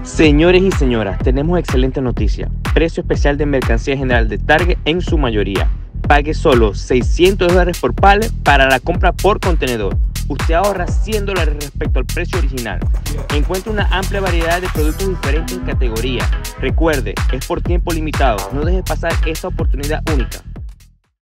Señores y señoras, tenemos excelente noticia. Precio especial de mercancía general de Target en su mayoría. Pague solo $600 por pallet para la compra por contenedor. Usted ahorra $100 respecto al precio original. Encuentra una amplia variedad de productos diferentes en categorías. Recuerde, es por tiempo limitado. No deje pasar esta oportunidad única.